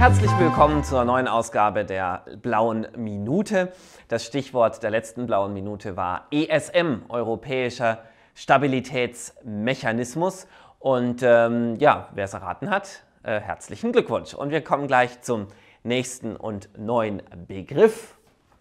Herzlich willkommen zur neuen Ausgabe der Blauen Minute. Das Stichwort der letzten Blauen Minute war ESM, Europäischer Stabilitätsmechanismus. Und ja, wer es erraten hat, herzlichen Glückwunsch. Und wir kommen gleich zum nächsten und neuen Begriff.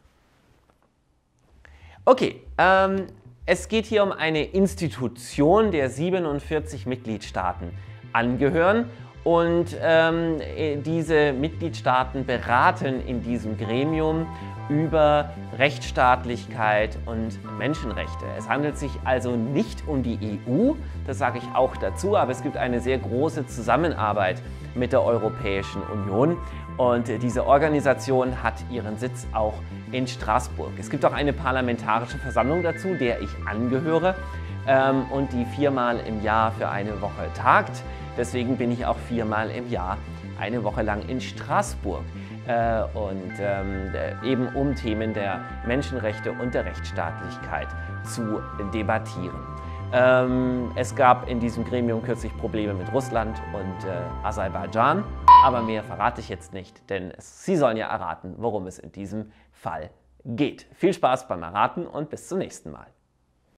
Okay, es geht hier um eine Institution, der 47 Mitgliedstaaten angehören. Und diese Mitgliedstaaten beraten in diesem Gremium über Rechtsstaatlichkeit und Menschenrechte. Es handelt sich also nicht um die EU, das sage ich auch dazu, aber es gibt eine sehr große Zusammenarbeit mit der Europäischen Union. Und diese Organisation hat ihren Sitz auch in Straßburg. Es gibt auch eine parlamentarische Versammlung dazu, der ich angehöre und die 4-mal im Jahr für eine Woche tagt. Deswegen bin ich auch 4-mal im Jahr eine Woche lang in Straßburg eben um Themen der Menschenrechte und der Rechtsstaatlichkeit zu debattieren. Es gab in diesem Gremium kürzlich Probleme mit Russland und Aserbaidschan, aber mehr verrate ich jetzt nicht, denn Sie sollen ja erraten, worum es in diesem Fall geht. Viel Spaß beim Erraten und bis zum nächsten Mal.